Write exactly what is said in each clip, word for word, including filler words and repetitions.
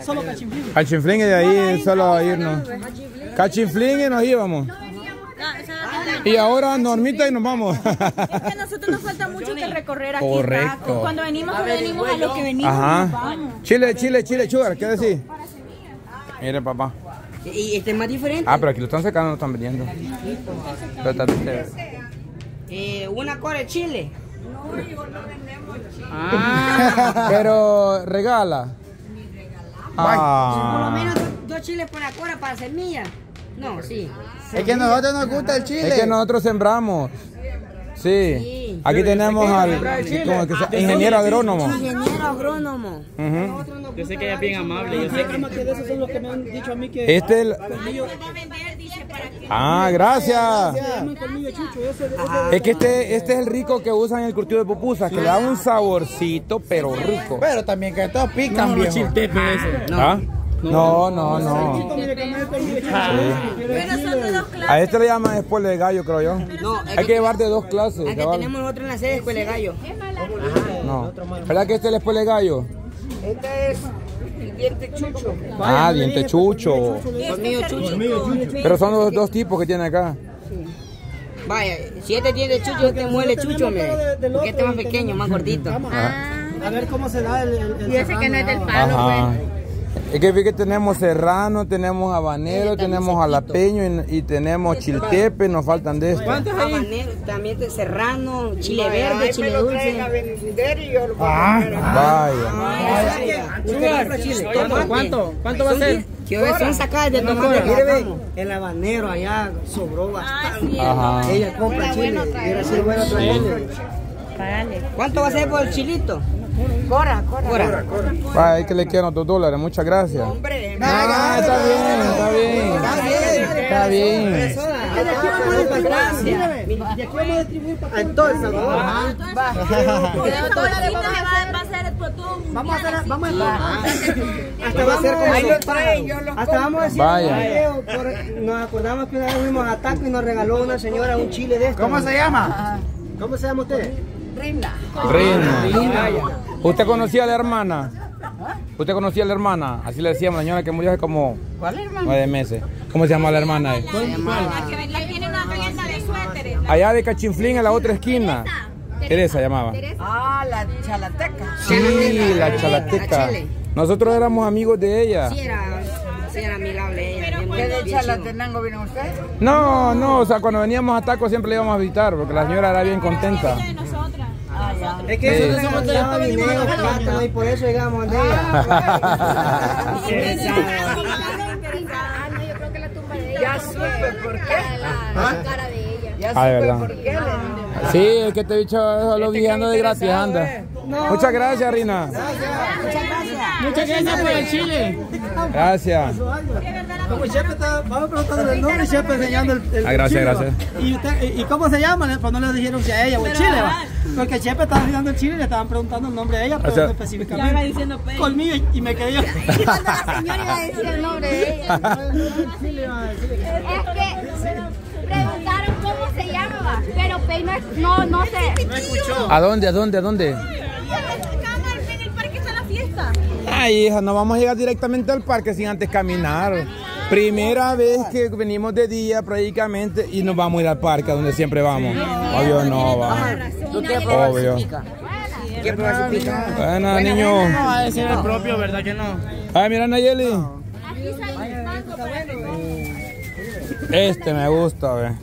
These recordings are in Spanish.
Solo Cachinflín. Cachinflín y de ahí solo a irnos. Cachinflín y nos íbamos. Y ahora Normita y nos vamos. Es que a nosotros nos falta mucho que recorrer aquí. Correcto. Cuando venimos, venimos a lo que venimos. Ajá. Nos vamos. Chile, chile, chile, sugar, ¿qué decís? Mire, papá. Y este es más diferente. Ah, pero aquí lo están sacando, no están vendiendo. Pero está chévere. Eh, una cora de chile. No, hijo, no vendemos chile. Ah. Pero regala. Ah. Por lo menos dos chiles por la cora para semillas. No, sí. Es que a nosotros nos gusta el chile. Es que nosotros sembramos. Sí. Sí. Aquí tenemos al ¿cómo que se- ingeniero agrónomo. Ingeniero agrónomo. Ujú. Yo sé que ella es bien amable. Yo sé que, que de esos son los que me han dicho a mí que... Este es el... Ah, gracias. Se llaman colmillo chucho. Ese, ese, Es que este, este es el rico que usan en el cultivo de pupusas, que le da un saborcito, pero rico. Pero también que todos pican, no, viejo. chiltepe ese. ¿Ah? No, no, no. Mire que me he colmillo chucho. Pero son de dos clases. A este le llaman espole de gallo, creo yo. No, Hay que llevar de dos clases. aquí cabal. tenemos otro en la sede de Escuela de Gallo. No. ¿Verdad que este es el espole de gallo? Este es el diente chucho. Ah, diente chucho. Colmillo chucho. Pero son los dos tipos que tiene acá. Vaya, si este tiene chucho, este muele chucho, mire. Porque este es más pequeño, más gordito. A ver cómo se da el... el, el Y ese que no es del palo, Ajá. pues. Es que vi que tenemos serrano, tenemos habanero, tenemos jalapeño y, y tenemos chiltepe, nos faltan de estos. Habanero, también de serrano, chile verde, chile dulce. Vaya. ¿Cuánto? ¿Cuánto? ¿Cuánto va a ser? Quiero ver, son sacadas de tomate. Quiere ver, el habanero allá sobró bastante. Ajá. Ella compra chile, era así bueno traerle. ¿Cuánto va a ser por el chilito? Cora, cora. Vaya, hay que le quedan otros dólares, muchas gracias. Hombre, Ah, está bien, está bien. Está bien. de aquí vamos a distribuir para todo El Salvador. Vamos a hacer, Vamos a hacer, hasta va a ser como hasta vamos a decir, Vaya. nos acordamos que una vez fuimos a Taco y nos regaló una señora un chile de esto. ¿Cómo se llama? ¿Cómo se llama usted? Reina. Reina. ¿Usted conocía a la hermana? ¿Usted conocía a la hermana? Así le decíamos a la señora que murió hace como nueve meses. ¿Cómo se llama la hermana? La que la tiene una tienda de suéteres. Allá de Cachinflín, en la otra esquina. Teresa llamaba. Ah, la chalateca. Sí, la chalateca. Nosotros éramos amigos de ella. Sí, era, sí, era amigable ella. ¿Qué de Chalatenango vino usted? No, no, o sea, cuando veníamos a Taco siempre le íbamos a visitar, porque la señora era bien contenta. De nosotras. Es que Sí. nosotros somos de Llama dinero, plátano y por eso llegamos de ella. Ya supe por qué. La cara de ella. Ah, de verdad. Sí, es que te he dicho solo viajando de gratis, anda. Muchas gracias, Rina. Muchas gracias por el chile. Gracias. Como el chef está, vamos preguntando el nombre, el chef enseñando el, el Ah, gracias, chile, gracias. ¿va? ¿Y, usted, y, ¿Y cómo se llama? Pues no le dijeron si a ella o el chile, va. Porque el chef estaba enseñando el chile y le estaban preguntando el nombre de ella, pero O sea, no específicamente. Colmillo y, y me quedé yo. La señora iba a decir el nombre de ella. Es que preguntaron cómo se llamaba, pero Pei no, no, no sé. No escuchó. ¿A dónde, a dónde, a dónde? En el parque está la fiesta. Ay, hija, no vamos a llegar directamente al parque sin antes caminar. Primera vez que venimos de día prácticamente y nos vamos a ir al parque donde siempre vamos. Obvio no, va. Obvio. ¿Qué probar su pica? Bueno, niño. No va a decir el propio, ¿verdad que no? Ay, mira, Nayeli. Este me gusta, ve.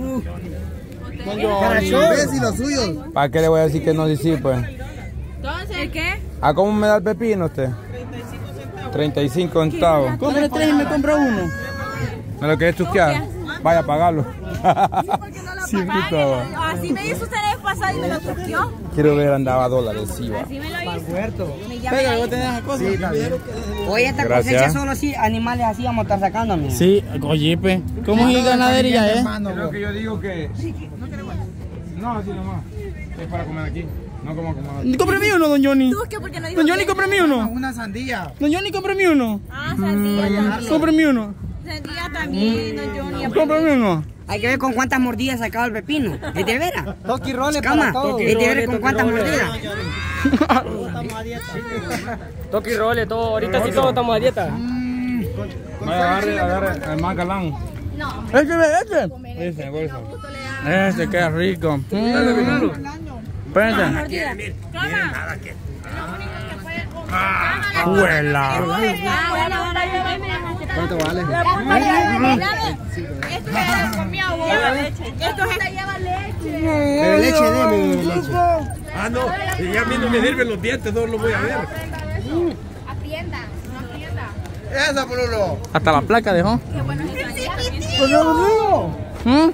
¿Ves y los suyos? ¿Para qué le voy a decir que no sí, pues? Entonces, ¿qué? ¿A cómo me da el pepino usted? treinta y cinco centavos. Cómprale tres y me compro uno. ¿Me lo querés chusquear? Vaya a pagarlo. Siempre estaba. Así me hizo usted la vez pasada y me lo truqueó. Quiero ver, andaba dólares, sí, va. Así me lo hizo. Me Pégale, llama vos tenés esa cosa. Sí, está bien. Oye, esta Gracias. cosecha solo así, animales así vamos a estar sacando, mira. Sí, oye, pe. ¿Cómo es ganadería, eh? Hermano, Es lo que yo digo que... No, así nomás. Es para comer aquí. No como comer. ¿Cómprame uno, don Johnny? ¿Tú qué? Porque no dijo Don Johnny, cómprame uno. una sandía. Don Johnny, cómprame uno. Ah, sandía también. Cómprame uno. Sandía también, don Johnny. Cómprame uno. Hay que ver con cuántas mordidas sacaba el pepino. ¿Es de veras? Toki roles Cama, para todos. ¿es de veras con cuántas mordidas? Estamos a dieta. Toki role, todo. Ahorita sí todos estamos a dieta. Agarre, agarre, el más galán. No. Écheme, écheme. Ese, bolsa. Ese, qué rico. Espérense. ¡Huela! ¿Cuánto vale? Esto es con mi abuela. Esto lleva leche. Pero leche, deme leche. Ah, no. Si ya a mí no me sirven los dientes, no lo voy a ver. Atienda, no atienda. Esa, Polulo. Hasta la placa dejó. Qué bueno es ¿Mm?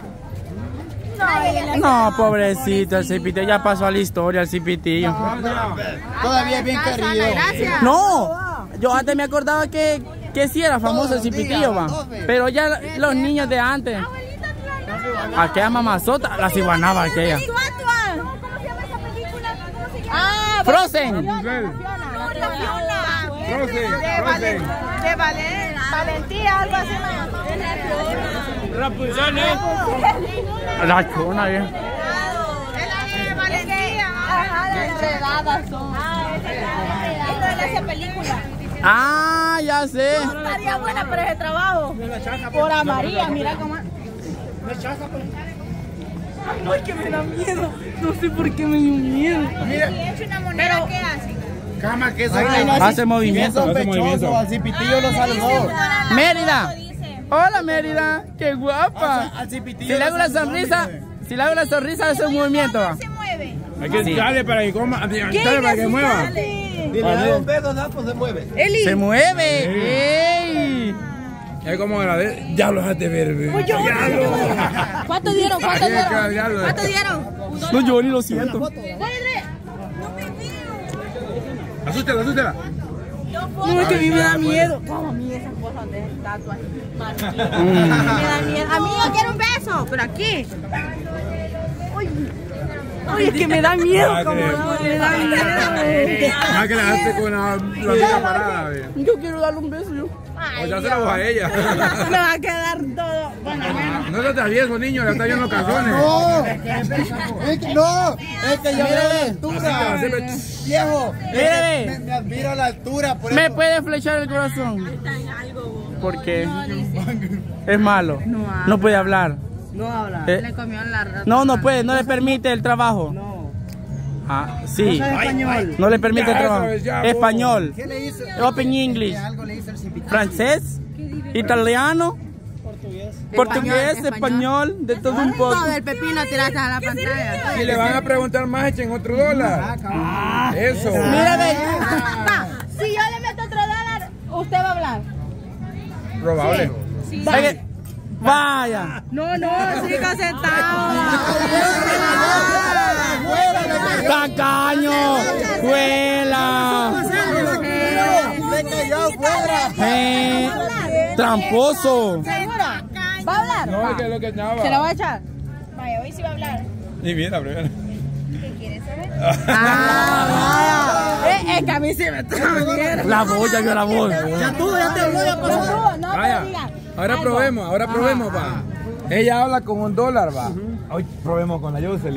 No, pobrecito, el cipitillo ya pasó a la historia, el cipitillo. Todavía es bien querido. No, yo antes me acordaba que, que sí era famoso el cipitillo, va. Pero ya los niños de antes. Aquella mamazota, la ciguanaba aquella. ¿Cómo se llama esa película? ¿Cómo se llama? Ah, Frozen. Frozen. De Valen, Valentía, algo así. Rapunzel, ¿eh? La chona, bien. Es la de Valentía. Enredadas son. Ah, esa es esa película. Ah, ya sé. Estaría buena para ese trabajo. Por a María, mira cómo. Ay, que me da miedo. No sé por qué me dio miedo. Mira. Si echo una moneda, ¿qué hace? Cama, que eso Hace movimiento, hace movimiento. Al cipitillo lo saludó. Mérida. Hola, Mérida. Qué guapa. Al Si cipitillo le hago la sonrisa, si le hago la sonrisa, hace un movimiento. va. Se mueve. Hay que darle para que coma, dale para que mueva. Si le da un beso, no, pues se mueve. Se mueve. ¡Ey! Es como la de. Ya lo dejaste ver, ve. ¿Cuánto dieron? ¿Cuánto dieron? Ya lo- ¿Cuánto dieron? No, yo ni lo siento. Asústela, asústela. No, es que a mí me da miedo. Como a mí esas cosas de estatuas. Me da miedo. A mí yo quiero un beso, pero aquí. Uy, es que me da miedo. Como me da miedo. Más que la dejaste con la, la vida parada, ve. Yo quiero darle un beso yo. O ya se la voy a ella. Me va a quedar todo. Bueno, bueno. No te travieso, niño, ya está viendo los calzones. No, es que no, es que yo veo la altura. Viejo, Mire, me, me admiro la altura. Por ¿me eso. puede flechar el corazón? ¿Por qué? Es malo. No puede hablar. No habla. Eh, Le comió la rata. No, no puede, no le permite el trabajo. No. Ah, sí. No sabe español. No le permite el Ya, trabajo. eso es ya, Español. ¿Qué le hizo? Open English. Algo le hizo el cipitillo. Francés. Italiano. Portugués, español, de todo un poco. Todo el pepino tiraste a la pantalla. Si le van a preguntar más, echen otro dólar. Eso. Mira, ve. Si yo le meto otro dólar, usted va a hablar. Probable. Vaya. Vaya. No, no, siga sentado. Tacaño. Juela. Me cayó fuera. Eh, tramposo. ¿Segura? ¿Va a hablar? No, es que es lo que estaba. ¿Se la va a echar? Vaya, hoy sí va a hablar. Ni bien la primera. ¿Qué quiere saber? Ah, vaya. Eh, es que a mí sí me está bien. La voz, ya vio la voz. Ya tú, ya te habló, ya pasó. No, Vaya. pero diga. Ahora probemos, ahora probemos, va. Ella habla con un dólar, va. Hoy probemos con la Jocelyn.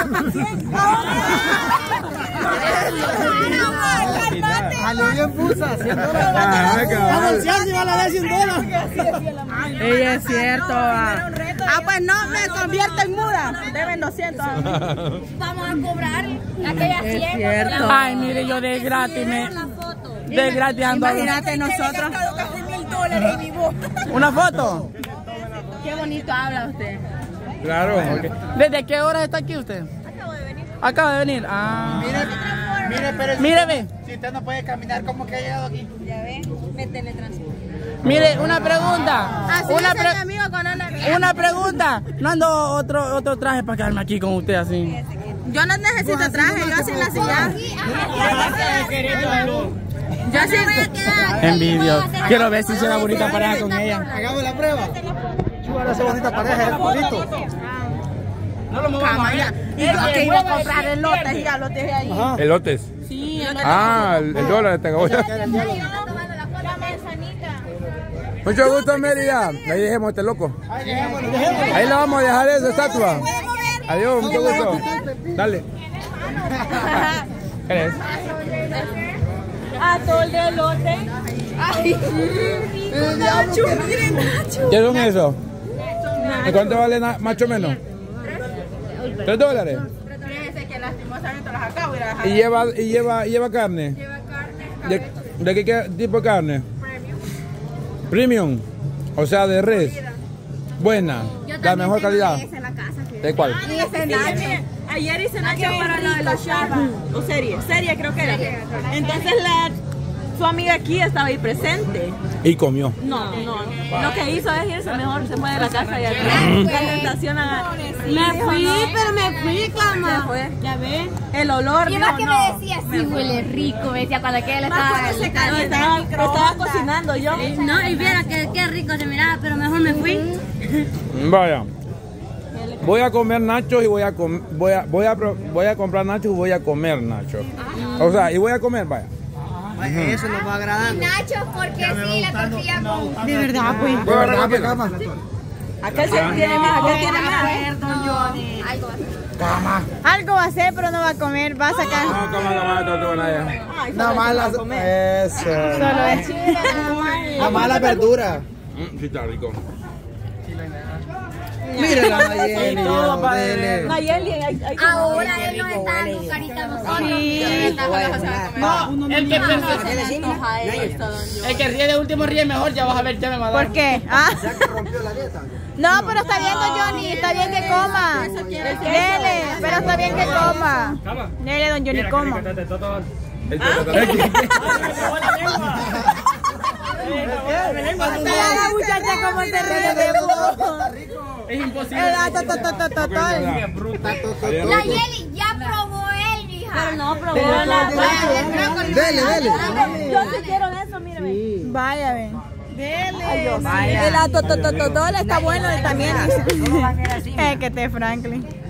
Alivio en pusa, cien dólares. Ah, cabal. Si va a la vez cien dólares. Ella es cierto. Ah, pues no, me convierto en muda. Deben doscientos. Vamos a cobrar aquella cien. cierto. Ay, mire, yo de gratis me. De gratis ando. Imagínate nosotros. Casi mil dólares y vivo. ¿Una foto? Qué bonito habla usted. Claro. ¿Desde qué hora está aquí usted? Acabo de venir. Acaba de venir. Ah. Mire, pero si, Mire, ve. si usted no puede caminar, ¿cómo que ha llegado aquí? Ya ve, me teletransporto. Mire, una pregunta. Así Una, es mi pre- amigo con anda. una pregunta. No ando otro, otro traje para quedarme aquí con usted así. Yo no necesito traje, yo así en la silla. Yo así voy a quedar. Envidio. Quiero ver si es una bonita pareja con ella. Hagamos la prueba. Chúbala esa bonita pareja, es bonito. Cama, ya. Y yo que iba a comprar elotes y ya lo dejé ahí. Elotes. Sí, Ah, el, el dólar te acabó. La manzanita. Mucho gusto, Mérida. Ahí dejemos este loco. Ahí la vamos a dejar esa estatua. Adiós, mucho gusto. Dale. ¿Qué es? Atol de elote. Ay, Nacho, miren, Nacho. ¿Qué son eso? ¿Y cuánto vale macho menos? ¿Tres dólares? Fíjense que lastimosamente las acabo y las ¿Y lleva, y lleva, y lleva carne? Lleva carne. ¿De, de qué, qué tipo de carne? Premium. Premium. O sea, de res. Buena. La mejor calidad. ¿De cuál? Ayer hice Nacho para lo de los Shabba. O serie, serie creo que era. Entonces la, su amiga aquí estaba ahí presente. Y comió. No, no. Lo que hizo es irse mejor, se fue de la casa y atrás. estaciona. Me fui, pero me fui, cama. Se fue. Ya ves. El olor. Y más que me decía, sí huele rico, me decía cuando aquel estaba, estaba, estaba, estaba cocinando yo. No, y viera que qué rico se miraba, pero mejor me fui. Vaya. Voy a comer nachos y voy a com voy a voy a voy a comprar nachos y voy a comer nachos. O sea, y voy a comer, vaya. Uh-huh. Eso nos va agradando. Nachos porque sí, la tortilla con... De verdad, pues. De verdad, pues, cama. Acá se tiene más, acá tiene más. Cama. Algo va a hacer, pero no va a comer, va a sacar. No, cama, la mala tortuga, nada más las... Eso. Solo es chile, nada más la verdura. Mm, sí, está rico. Mira la Nayeli. Nayeli, ahora él nos está dando carita a nosotros. Sí. No, el que el que ríe de último ríe mejor, ya vas a ver, ya me va a dar. ¿Por qué? Ah. No, pero está bien, don Johnny, está bien que coma. Dele, pero está bien que coma. Dele, don Johnny, coma. La muchacha como se ríe de vos. Es imposible. La Yeli ya probó él, hija. Pero no probó la. Dele, dele. Yo sí quiero eso, mírame. Vaya, ven. Dele. El atotototol está bueno también. Es que te Franklin.